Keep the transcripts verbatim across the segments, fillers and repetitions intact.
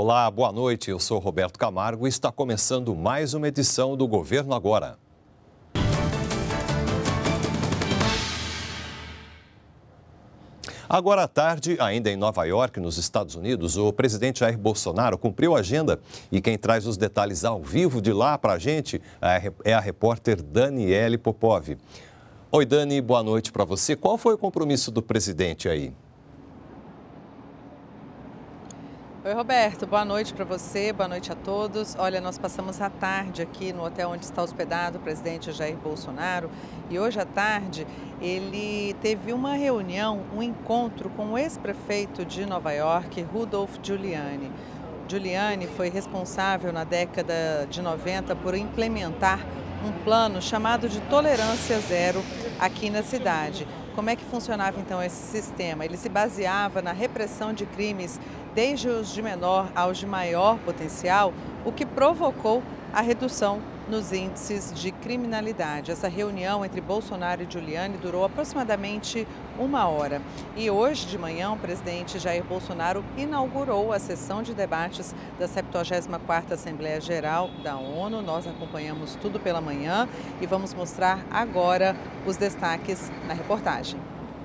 Olá, boa noite. Eu sou Roberto Camargo e está começando mais uma edição do Governo Agora. Agora à tarde, ainda em Nova York, nos Estados Unidos, o presidente Jair Bolsonaro cumpriu a agenda e quem traz os detalhes ao vivo de lá para a gente é a repórter Daniele Popov. Oi, Dani, boa noite para você. Qual foi o compromisso do presidente aí? Oi, Roberto, boa noite para você, boa noite a todos. Olha, nós passamos a tarde aqui no hotel onde está hospedado o presidente Jair Bolsonaro e hoje à tarde ele teve uma reunião, um encontro com o ex-prefeito de Nova York, Rudolph Giuliani. Giuliani foi responsável na década de noventa por implementar um plano chamado de tolerância zero aqui na cidade. Como é que funcionava então esse sistema? Ele se baseava na repressão de crimes desde os de menor aos de maior potencial, o que provocou a redução nos índices de criminalidade. Essa reunião entre Bolsonaro e Giuliani durou aproximadamente uma hora. E hoje de manhã o presidente Jair Bolsonaro inaugurou a sessão de debates da septuagésima quarta Assembleia Geral da ONU. Nós acompanhamos tudo pela manhã e vamos mostrar agora os destaques na reportagem.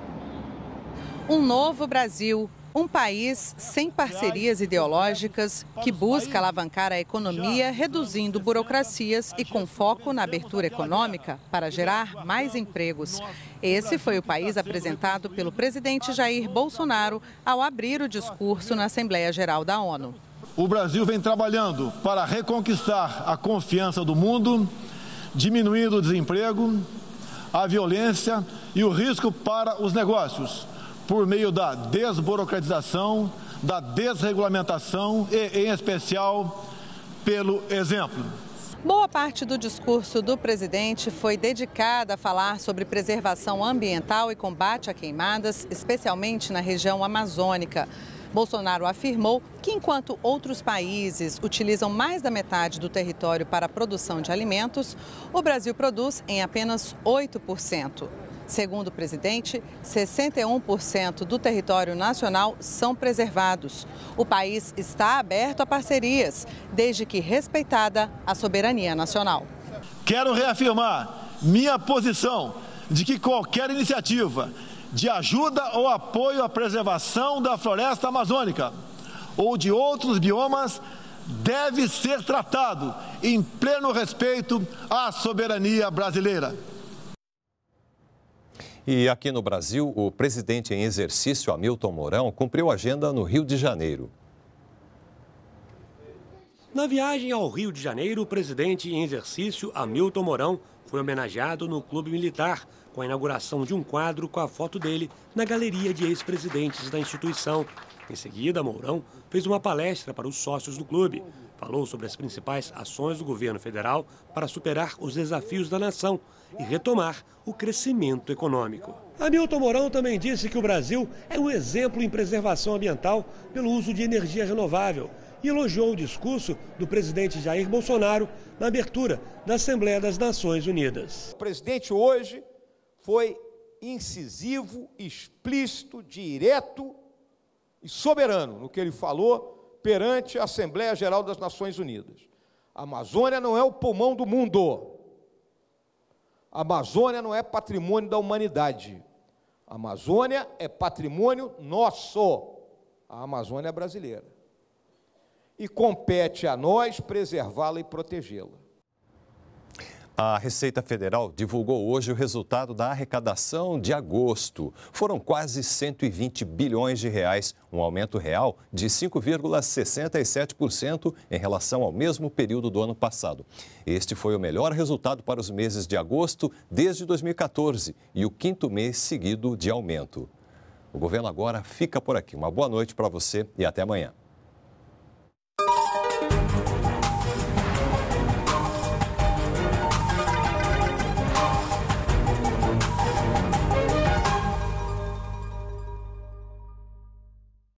Um novo Brasil. Um país sem parcerias ideológicas que busca alavancar a economia, reduzindo burocracias e com foco na abertura econômica para gerar mais empregos. Esse foi o país apresentado pelo presidente Jair Bolsonaro ao abrir o discurso na Assembleia Geral da ONU. O Brasil vem trabalhando para reconquistar a confiança do mundo, diminuindo o desemprego, a violência e o risco para os negócios, por meio da desburocratização, da desregulamentação e, em especial, pelo exemplo. Boa parte do discurso do presidente foi dedicada a falar sobre preservação ambiental e combate a queimadas, especialmente na região amazônica. Bolsonaro afirmou que enquanto outros países utilizam mais da metade do território para a produção de alimentos, o Brasil produz em apenas oito por cento. Segundo o presidente, sessenta e um por cento do território nacional são preservados. O país está aberto a parcerias, desde que respeitada a soberania nacional. Quero reafirmar minha posição de que qualquer iniciativa de ajuda ou apoio à preservação da floresta amazônica ou de outros biomas deve ser tratado em pleno respeito à soberania brasileira. E aqui no Brasil, o presidente em exercício, Hamilton Mourão, cumpriu a agenda no Rio de Janeiro. Na viagem ao Rio de Janeiro, o presidente em exercício, Hamilton Mourão, foi homenageado no Clube Militar, com a inauguração de um quadro com a foto dele na galeria de ex-presidentes da instituição. Em seguida, Mourão fez uma palestra para os sócios do clube. Falou sobre as principais ações do governo federal para superar os desafios da nação e retomar o crescimento econômico. Hamilton Mourão também disse que o Brasil é um exemplo em preservação ambiental pelo uso de energia renovável e elogiou o discurso do presidente Jair Bolsonaro na abertura da Assembleia das Nações Unidas. O presidente hoje foi incisivo, explícito, direto e soberano no que ele falou perante a Assembleia Geral das Nações Unidas. A Amazônia não é o pulmão do mundo. A Amazônia não é patrimônio da humanidade. A Amazônia é patrimônio nosso. A Amazônia é brasileira. E compete a nós preservá-la e protegê-la. A Receita Federal divulgou hoje o resultado da arrecadação de agosto. Foram quase cento e vinte bilhões de reais, um aumento real de cinco vírgula sessenta e sete por cento em relação ao mesmo período do ano passado. Este foi o melhor resultado para os meses de agosto desde dois mil e quatorze e o quinto mês seguido de aumento. O Governo Agora fica por aqui. Uma boa noite para você e até amanhã.